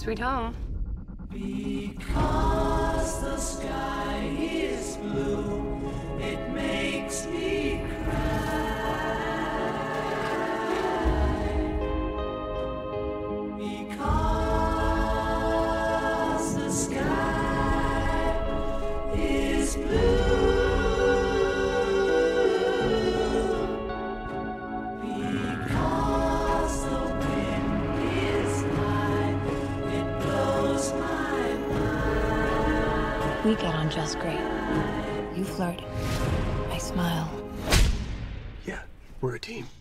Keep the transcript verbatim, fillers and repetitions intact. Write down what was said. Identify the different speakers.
Speaker 1: sweet home.
Speaker 2: Because the sky is blue, it makes me cry. Because the sky is blue. Because the wind is high, it blows my mind.
Speaker 3: We get on just great. You flirt. I smile.
Speaker 4: Yeah, we're a team.